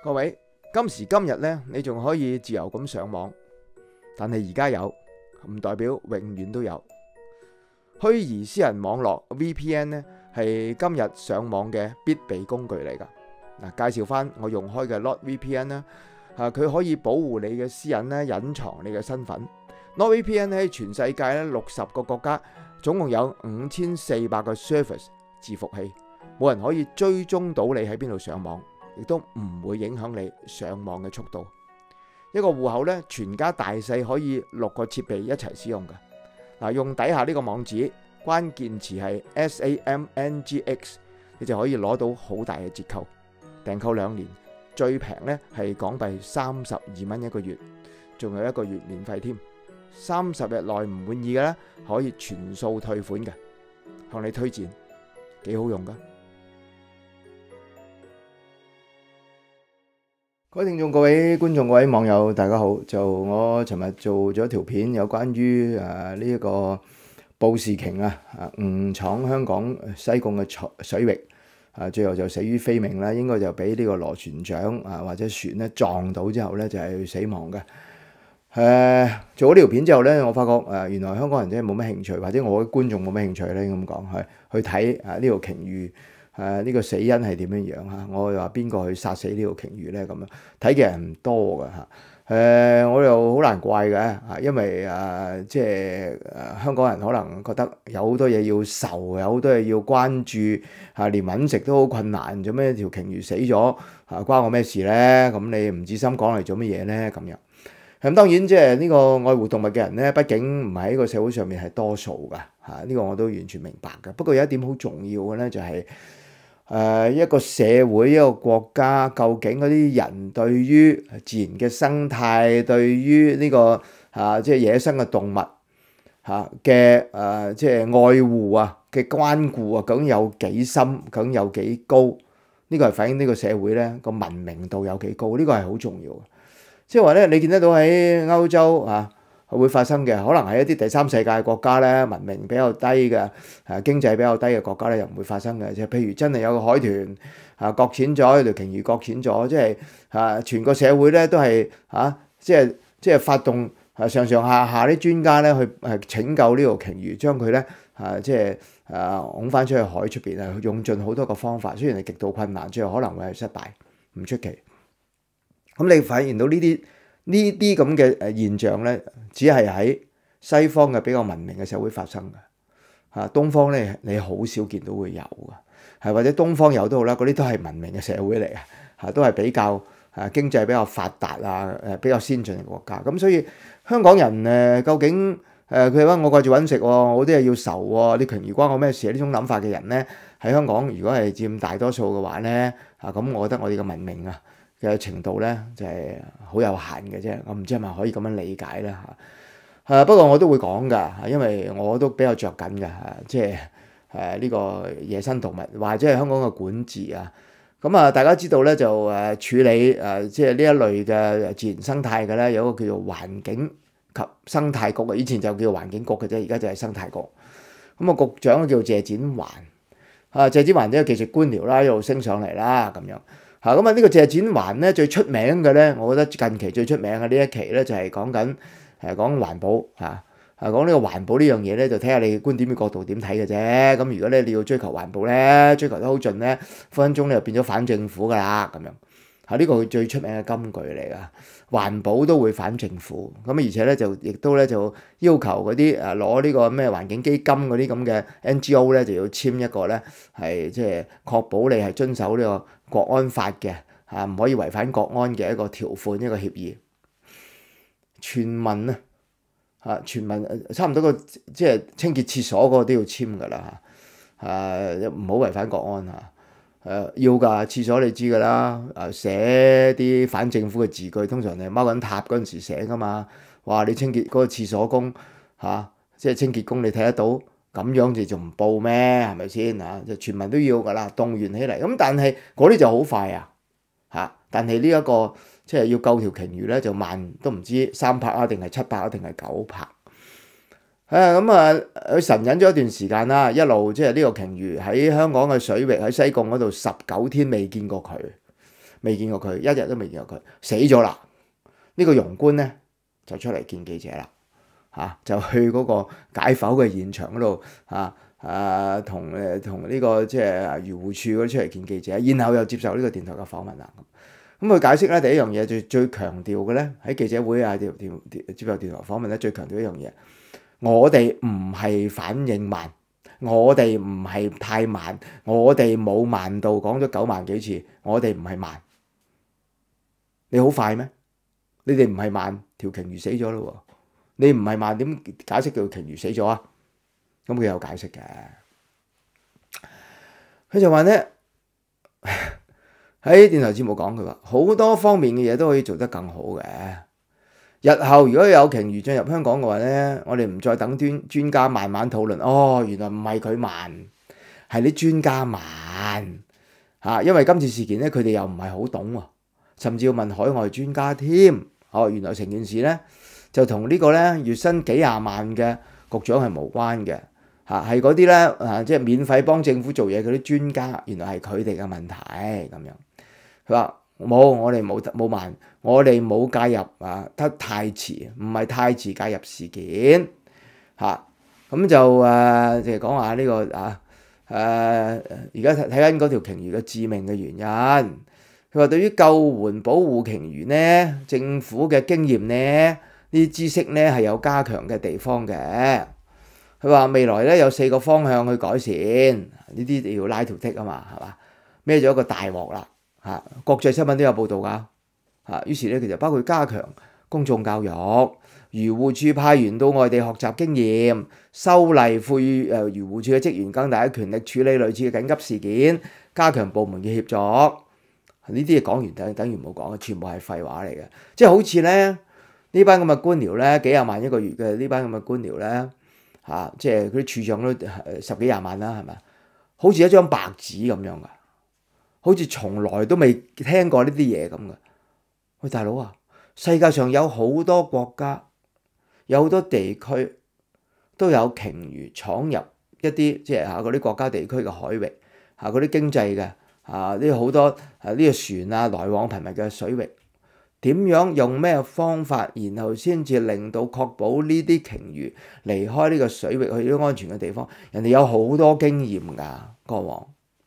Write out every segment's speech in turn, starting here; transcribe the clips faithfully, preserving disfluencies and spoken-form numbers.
各位，今時今日咧，你仲可以自由咁上網，但係而家有，唔代表永遠都有。虛擬私人網絡 V P N 咧，係今日上網嘅必備工具嚟㗎。嗱，介紹翻我用開嘅 NordVPN 啦，啊，佢可以保護你嘅私隱咧，隱藏你嘅身份。NordVPN 喺全世界咧六十個國家，總共有五千四百個 service 伺服器，冇人可以追蹤到你喺邊度上網，亦都唔會影響你上網嘅速度。一個戶口咧，全家大細可以六個設備一齊使用嘅。嗱，用底下呢個網址，關鍵詞係 S A M N G X， 你就可以攞到好大嘅折扣。訂購兩年，最平咧係港幣三十二蚊一個月，仲有一個月免費添。三十日內唔滿意嘅咧，可以全數退款嘅。向你推薦，幾好用噶。各位聽眾、各位觀眾、各位網友，大家好。就我尋日做咗條片，有關於誒呢一個布氏鯨啊，誤闖香港西貢嘅水域，啊，最後就死於非命啦。應該就俾呢個螺旋槳啊或者船咧撞到之後咧，就係死亡嘅。誒、啊、做咗呢條片之後咧，我發覺誒、啊、原來香港人真係冇乜興趣，或者我嘅觀眾冇乜興趣咧，咁講係去睇啊呢條鯨魚。誒、啊、呢、這個死因係點樣樣嚇？我又話邊個去殺死呢條鯨魚咧？咁樣睇嘅人唔多㗎嚇。誒、啊、我又好難怪嘅嚇，因為誒、啊、即係誒、啊、香港人可能覺得有好多嘢要愁，有好多嘢要關注嚇、啊，連揾食都好困難。做咩條鯨魚死咗嚇、啊？關我咩事咧？咁你唔止心講嚟做乜嘢咧？咁樣咁當然即係呢個愛護動物嘅人咧，畢竟唔喺個社會上面係多數㗎嚇。呢、啊這個我都完全明白嘅。不過有一點好重要嘅咧，就係、是。誒、呃、一個社會一個國家，究竟嗰啲人對於自然嘅生態，對於呢、這個啊即係野生嘅動物嚇嘅誒即係愛護啊嘅關顧啊，究竟有幾深，究竟有幾高？呢、這個係反映呢個社會咧個文明度有幾高？呢、這個係好重要嘅。即係話咧，你見得到喺歐洲啊，會發生嘅，可能係一啲第三世界國家咧，文明比較低嘅，誒經濟比較低嘅國家咧，又唔會發生嘅。即係譬如真係有個海豚啊擱淺咗，有條鯨魚擱淺咗，即係啊全個社會咧都係啊，即係即係發動啊上上下下啲專家咧去誒拯救呢條鯨魚，將佢咧啊即係啊拱翻出去海出邊啊，用盡好多個方法，雖然係極度困難，最後可能會係失敗，唔出奇。咁你發現到呢啲？呢啲咁嘅誒現象咧，只係喺西方嘅比較文明嘅社會發生嘅嚇。東方咧，你好少見到會有嘅，係或者東方有都好啦，嗰啲都係文明嘅社會嚟嘅嚇，都係比較誒經濟比較發達啊誒比較先進嘅國家。咁所以香港人誒究竟誒佢話我掛住揾食喎，我啲嘢要愁喎，啲鯨魚關我咩事？呢種諗法嘅人咧喺香港，如果係佔大多數嘅話咧啊，咁我覺得我哋嘅文明啊嘅程度咧就係好有限嘅啫，我唔知係咪可以咁樣理解咧嚇。誒不過我都會講㗎，因為我都比較着緊㗎嚇，即係誒呢個野生動物或者係香港嘅管治啊。咁啊，大家知道咧就誒處理誒即係呢一類嘅自然生態嘅咧，有一個叫做環境及生態局啊，以前就叫環境局嘅啫，而家就係生態局。咁啊，局長叫謝展寰啊，謝展寰呢個技術官僚啦，一路升上嚟啦咁樣。嚇咁啊！呢個謝展寰咧最出名嘅咧，我覺得近期最出名嘅呢一期咧就係講緊誒講環保嚇，係講呢個環保呢樣嘢咧，就睇下你觀點嘅角度點睇嘅啫。咁如果咧你要追求環保咧，追求得好盡咧，分分鐘咧就變咗反政府噶啦咁樣。嚇呢個佢最出名嘅金句嚟噶，環保都會反政府。咁而且咧就亦都咧就要求嗰啲誒攞呢個咩環境基金嗰啲咁嘅 N G O 咧就要簽一個咧係即係確保你係遵守呢個國安法嘅嚇，唔可以違反國安嘅一個條款一個協議。全民啊嚇，全民差唔多個即係清潔廁所嗰個都要簽㗎啦嚇，誒唔好違反國安嚇。誒、呃、要㗎，廁所你知㗎啦。誒、呃、寫啲反政府嘅字句，通常你踎緊塔嗰陣時寫㗎嘛。哇！你清潔嗰個廁所工嚇、啊，即係清潔工，你睇得到咁樣就仲唔報咩？係咪先嚇？就全民都要㗎啦，動員起嚟。咁但係嗰啲就好快啊嚇。但係呢一個即係要救條鯨魚咧，就慢都唔知三拍啊，定係七拍啊，定係九拍。誒咁啊，佢神隱咗一段時間啦，一路即係呢個鯨魚喺香港嘅水域喺西貢嗰度十九天未見過佢， 未見過佢，一日都未見過佢，死咗啦。呢個庸官咧就出嚟見記者啦，嚇、啊、就去嗰個解剖嘅現場嗰度嚇啊，同誒同呢個即係漁護署嗰啲出嚟見記者，然後又接受呢個電台嘅訪問啦。咁佢解釋咧，第一樣嘢最最強調嘅咧，喺記者會啊、電電接受電台訪問咧，最強調一樣嘢，我哋唔係反應慢，我哋唔係太慢，我哋冇慢到講咗九萬幾次，我哋唔係慢。你好快咩？你哋唔係慢，條鯨魚死咗咯喎！你唔係慢，點解釋條鯨魚死咗啊？咁佢有解釋嘅，佢就話咧。喺電台節目講，佢話好多方面嘅嘢都可以做得更好嘅。日後如果有鯨魚進入香港嘅話咧，我哋唔再等專專家慢慢討論。哦，原來唔係佢慢，係啲專家慢嚇。因為今次事件咧，佢哋又唔係好懂喎，甚至要問海外專家添。哦，原來成件事咧就同呢個咧月薪幾廿萬嘅局長係無關嘅嚇，係嗰啲咧啊，即係免費幫政府做嘢嗰啲專家，原來係佢哋嘅問題咁樣。佢話冇，我哋冇冇慢，我哋冇介入啊，得太遲，唔係太遲介入事件嚇。咁、啊、就誒，即係講下呢個啊誒，而家睇睇緊嗰條鯨魚嘅致命嘅原因。佢話對於救援保護鯨魚呢，政府嘅經驗呢，呢啲知識呢係有加強嘅地方嘅。佢話未來咧有四個方向去改善，呢啲要拉條剔啊嘛，係嘛？孭咗一個大鑊啦。嚇，國際新聞都有報導㗎。嚇，於是咧，其實包括加強公眾教育，漁護署派員到外地學習經驗，修例賦予誒漁護署嘅職員更大嘅權力處理類似嘅緊急事件，加強部門嘅協作。呢啲嘢講完等等於冇講，全部係廢話嚟嘅。即係好似咧呢班咁嘅官僚咧，幾廿萬一個月嘅呢班咁嘅官僚咧，嚇，即係嗰啲處長都十幾廿萬啦，係咪？好似一張白紙咁樣㗎。好似從來都未聽過呢啲嘢咁嘅。喂，大佬啊，世界上有好多國家，有好多地區都有鯨魚闖入一啲即係嚇嗰啲國家地區嘅海域嚇，嗰啲經濟嘅嚇呢好多啊呢個船啊來往頻密嘅水域，點樣用咩方法，然後先至令到確保呢啲鯨魚離開呢個水域去啲安全嘅地方？人哋有好多經驗㗎，過往。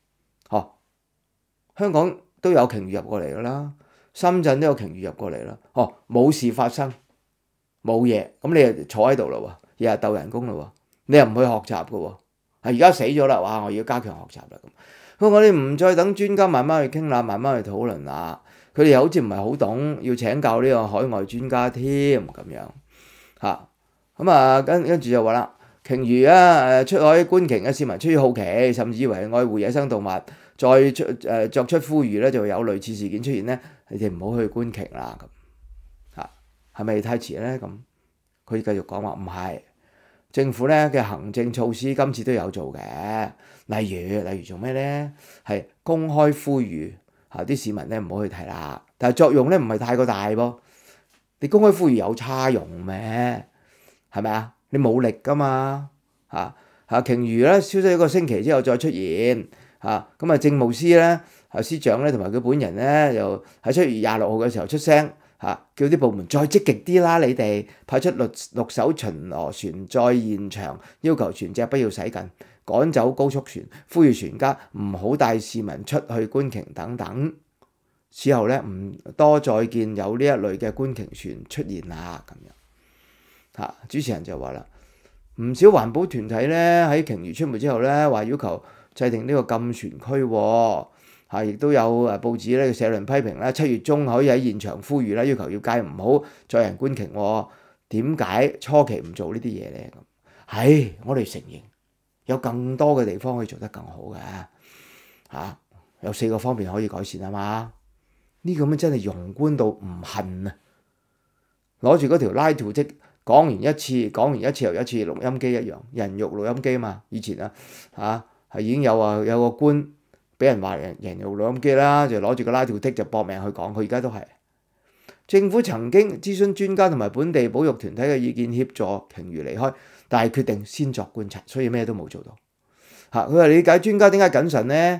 香港都有鯨魚入過嚟㗎啦，深圳都有鯨魚入過嚟啦。哦，冇事發生，冇嘢，咁你又坐喺度啦喎，日日鬥人工啦喎，你又唔去學習㗎喎。啊，而家死咗啦，哇！我要加強學習啦咁。佢話我哋唔再等專家慢慢去傾啦，慢慢去討論啦。佢哋又好似唔係好懂，要請教呢個海外專家添咁樣嚇。咁啊，跟跟住就話啦，鯨魚啊誒出海觀鯨嘅市民出於好奇，甚至以為係愛護野生動物。再出誒、呃、作出呼籲咧，就會有類似事件出現咧，你哋唔好去觀鯨啦咁嚇，係咪太遲咧？咁佢繼續講話唔係，政府咧嘅行政措施今次都有做嘅，例如例如做咩咧？係公開呼籲嚇啲市民咧唔好去睇啦，但係作用咧唔係太過大噃。你公開呼籲有差用咩？係咪啊？你冇力噶嘛嚇嚇，鯨魚咧消失一個星期之後再出現。啊，咁啊，政務司咧，啊司長咧，同埋佢本人咧，又喺七月廿六號嘅時候出聲，嚇、啊、叫啲部門再積極啲啦，你哋派出六六艘巡邏船在現場，要求船隻不要駛近，趕走高速船，呼籲船家唔好帶市民出去觀鯨等等。此後咧，唔多再見有呢一類嘅觀鯨船出現啦，咁樣嚇、啊。主持人就話啦，唔少環保團體咧喺鯨魚出沒之後咧，話要求制定呢個禁船區喎，嚇，亦都有誒報紙咧社論批評咧，七月中可以喺現場呼籲啦，要求業界唔好載人觀鯨喎。點解初期唔做呢啲嘢咧？咁，唉，我哋承認有更多嘅地方可以做得更好嘅，嚇、啊，有四個方面可以改善啊嘛。呢個咁真係庸官到唔恨啊！攞住嗰條拉條即講完一次，講完一次又一次，錄音機一樣，人肉錄音機嘛。以前啊嚇。係已經有啊，有個官俾人話人人肉錄音機啦，就攞住個拉條剔就搏命去講。佢而家都係政府曾經諮詢專家同埋本地保育團體嘅意見，協助鯨魚離開，但係決定先作觀察，所以咩都冇做到嚇。佢話理解專家點解謹慎呢？佢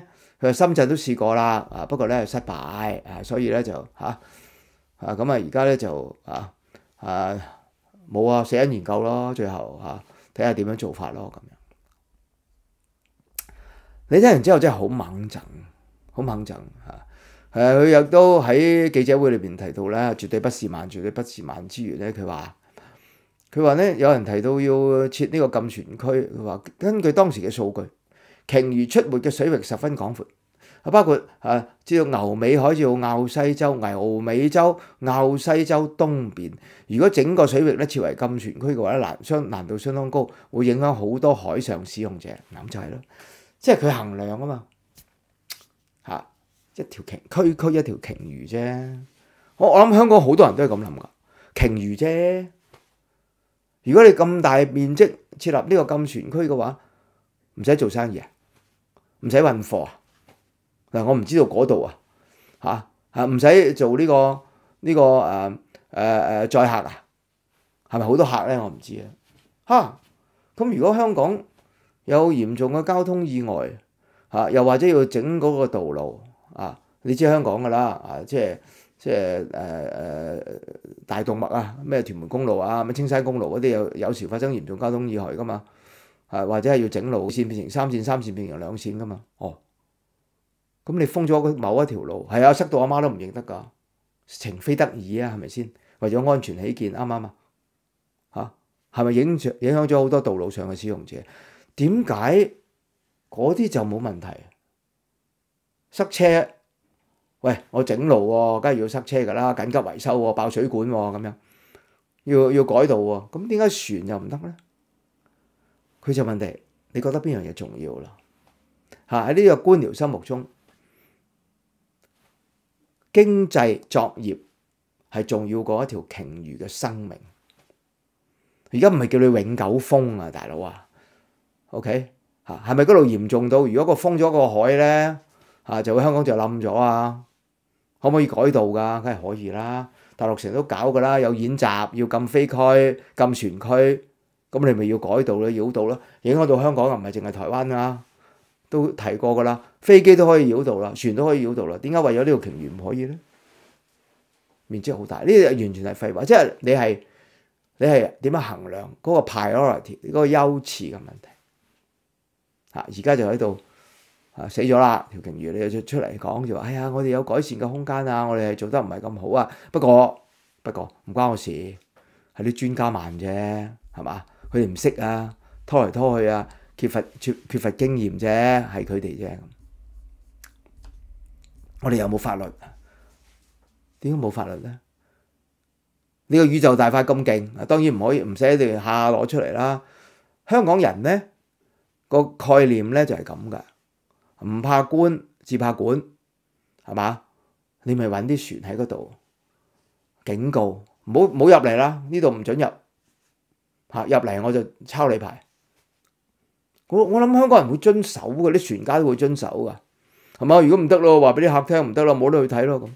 佢話深圳都試過啦，啊不過咧失敗，啊所以咧就嚇啊咁啊而家咧就啊啊冇啊死因研究咯，最後嚇睇下點樣做法咯咁樣。你聽完之後真係好猛憎，好猛憎嚇。誒佢亦都喺記者會裏邊提到咧，絕對不是慢，絕對不是慢之餘咧，佢話佢話咧有人提到要設呢個禁船區，佢話根據當時嘅數據，鯨魚出沒嘅水域十分廣闊，啊包括啊知道牛尾海至到滘西洲、牛尾洲、滘西洲東邊。如果整個水域咧設為禁船區嘅話咧，難相難度相當高，會影響好多海上使用者。咁就係咯，即係佢衡量啊嘛嚇。一條鯨區區一條鯨魚啫，我我諗香港好多人都係咁諗噶，鯨魚啫。如果你咁大面積設立呢個禁船區嘅話，唔使做生意啊，唔使運貨啊。嗱，我唔知道嗰度啊嚇啊，唔使做呢個呢個誒誒誒載客啊，係咪好多客咧？我唔知啊嚇。咁如果香港有嚴重嘅交通意外嚇，又或者要整嗰個道路。啊！你知香港噶啦，啊，即係即係誒誒大動脈啊，咩屯門公路啊，咩青山公路嗰啲有有時發生嚴重交通意外噶嘛，啊或者係要整路線變成三線，三線變成兩線噶嘛，哦，咁你封咗某一條路，係啊，塞到阿媽都唔認得噶，情非得已啊，係咪先？為咗安全起見，啱唔啱啊？嚇，係咪影響影響咗好多道路上嘅使用者？點解嗰啲就冇問題？塞車，喂！我整路喎，梗係要塞車㗎啦，緊急維修喎，爆水管喎，咁樣要要改道喎，咁點解船又唔得咧？佢就問題，你覺得邊樣嘢重要啦？嚇，喺呢個官僚心目中，經濟作業係重要過一條鯨魚嘅生命。而家唔係叫你永久封啊，大佬啊 ，OK 嚇，係咪嗰度嚴重到如果個封咗個海咧？啊！就會香港就冧咗啊！可唔可以改道㗎？梗係可以啦。大陸成日都搞㗎啦，有演習要禁飛區、禁船區，咁你咪要改道啦、繞道啦，影響到香港又唔係淨係台灣㗎，都提過㗎啦。飛機都可以繞道啦，船都可以繞道啦。點解為咗呢條鯨魚唔可以咧？面積好大，呢啲完全係廢話。即係你係你係點樣衡量嗰個 priority 嗰個優次嘅問題？啊！而家就喺度。啊死咗啦條鯨魚，你就出嚟講就話，哎呀，我哋有改善嘅空間啊，我哋係做得唔係咁好啊。不過不過唔關我事，係啲專家慢啫，係嘛？佢哋唔識啊，拖嚟拖去啊，缺乏缺缺乏經驗啫，係佢哋啫。我哋有冇法律？點解冇法律咧？呢個宇宙大法咁勁，當然唔可以唔使一定下下攞出嚟啦。香港人咧個概念咧就係咁噶。唔怕官，只怕管，係嘛？你咪揾啲船喺嗰度警告，唔好唔好入嚟啦！呢度唔準入，嚇入嚟我就抄你牌。我我諗香港人會遵守嘅，啲船家都會遵守噶，係嘛？如果唔得咯，話俾啲客聽唔得咯，冇得去睇咯咁。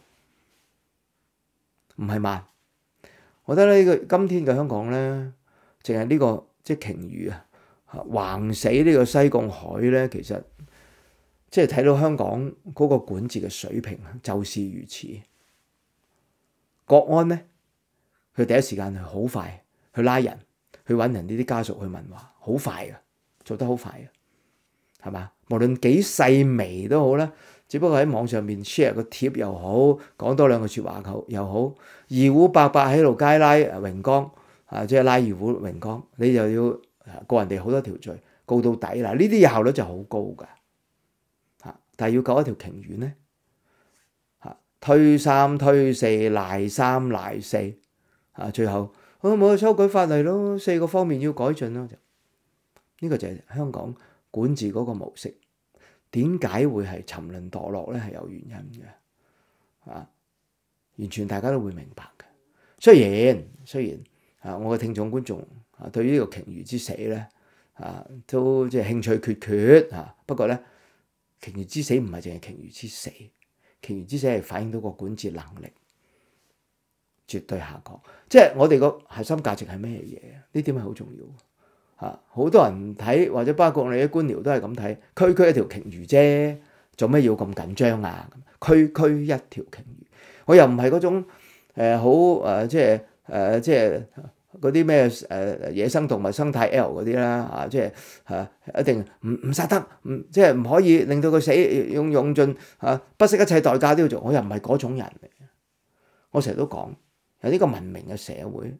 唔係慢，我覺得呢個今天嘅香港咧，淨係呢個即係鯨魚啊，橫死呢個西貢海咧，其實。即係睇到香港嗰個管治嘅水平就是如此。國安咧，佢第一時間係好快去拉人，去揾人呢啲家屬去問話，好快嘅，做得好快嘅，係嘛？無論幾細微都好啦，只不過喺網上面 share 個貼又好，講多兩句説話又好，二胡伯伯喺度街拉榮光啊，即係拉二胡榮光，你就要告人哋好多條罪，告到底嗱，呢啲效率就好高㗎。但係要救一條鯨魚咧，嚇推三推四賴三賴四，啊最後我冇去修改法例咯，四個方面要改進咯，就呢個就係香港管治嗰個模式。點解會係沉淪墮落咧？係有原因嘅，啊完全大家都會明白嘅。雖然雖然啊，我嘅聽眾觀眾啊，對於呢個鯨魚之死咧啊，都即係興趣缺缺啊，不過咧。鯨魚之死唔係淨係鯨魚之死，鯨魚之死係反映到個管治能力絕對下降。即係我哋個核心價值係咩嘢？呢點係好重要嚇。好多人睇或者包括我哋啲官僚都係咁睇，區區一條鯨魚啫， 做咩要咁緊張啊？區區一條鯨魚，我又唔係嗰種誒好誒，即係誒、呃、即係嗰啲咩誒野生動物生態 L 嗰啲啦啊，即係嚇一定唔唔殺得，唔即係唔可以令到佢死，用用盡嚇不惜一切代價都要做。我又唔係嗰種人嚟。我成日都講，有呢個文明嘅社會，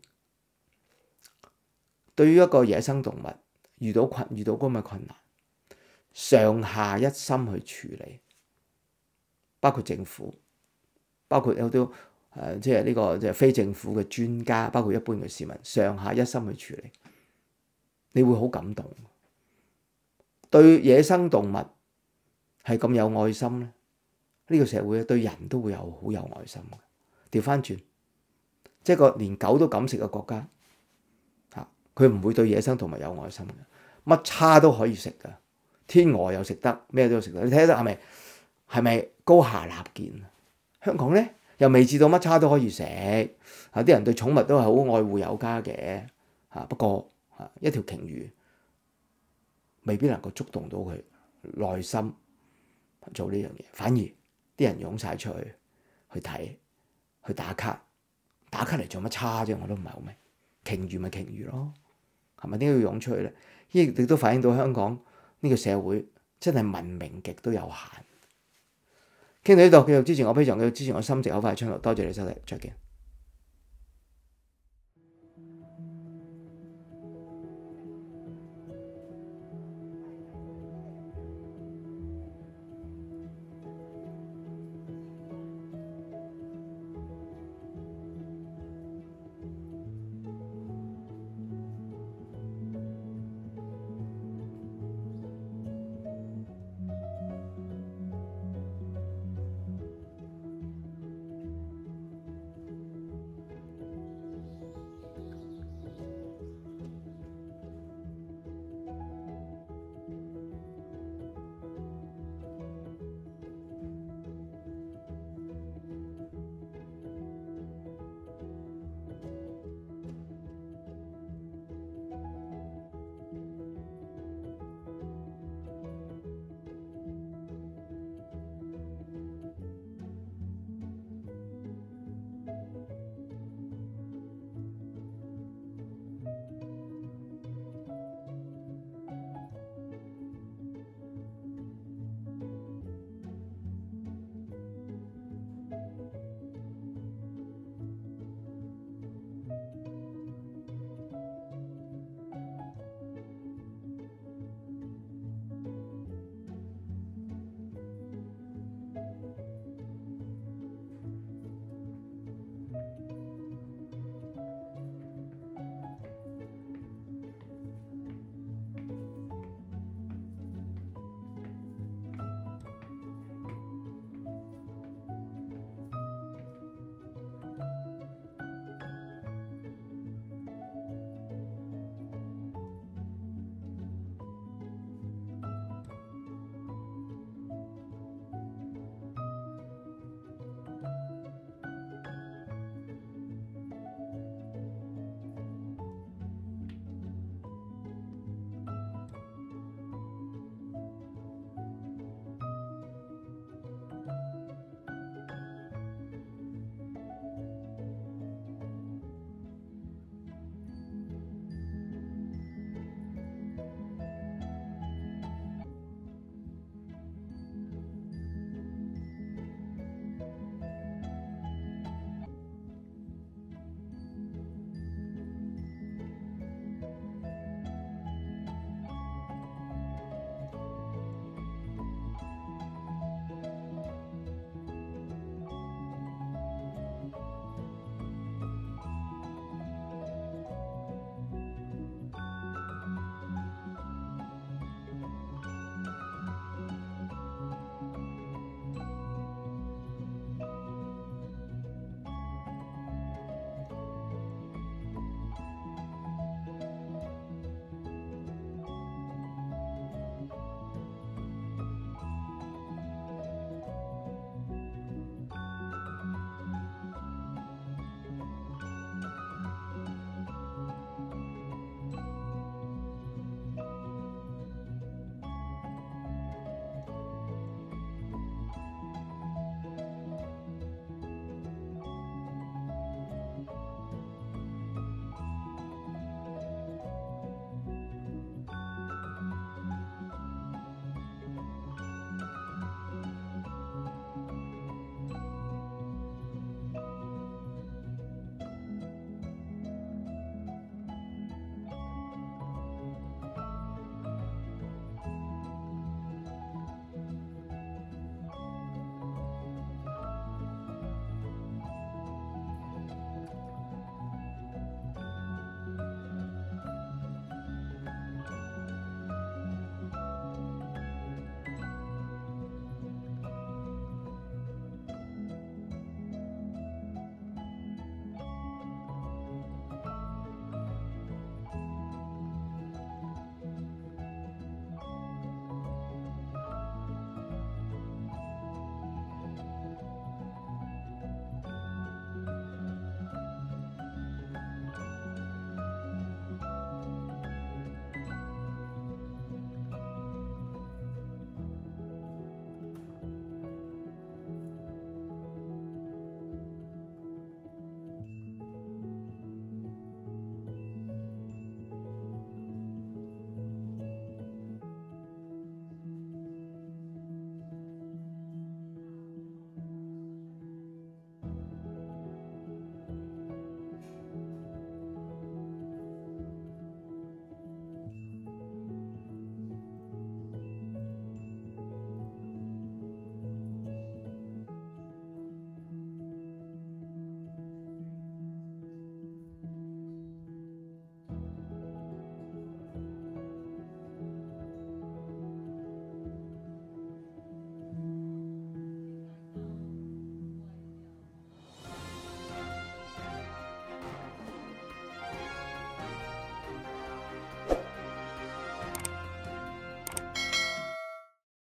對於一個野生動物遇到困遇到咁嘅困難，上下一心去處理，包括政府，包括有啲誒即係呢個即係非政府嘅專家，包括一般嘅市民，上下一心去處理，你會好感動。對野生動物係咁有愛心咧，呢個社會對人都會有好有愛心嘅。調翻轉，即係個連狗都敢食嘅國家，嚇佢唔會對野生動物有愛心嘅，乜叉都可以食㗎，天鵝又食得，咩都食得。你睇得係咪係咪高下立見？香港咧又未至到乜叉都可以食，啊啲人對寵物都係好愛護有加嘅，嚇不過嚇一條鯨魚未必能夠觸動到佢內心做呢樣嘢，反而啲人湧晒出去去睇。去打卡，打卡嚟做乜叉啫？我都唔係好明。鯨魚咪鯨魚咯，係咪點解要湧出去咧？亦亦都反映到香港呢個社會真係文明極都有限。傾到呢度，繼續支持我，非常繼續支持我心直口快嘅 channel，多謝你收睇，再見。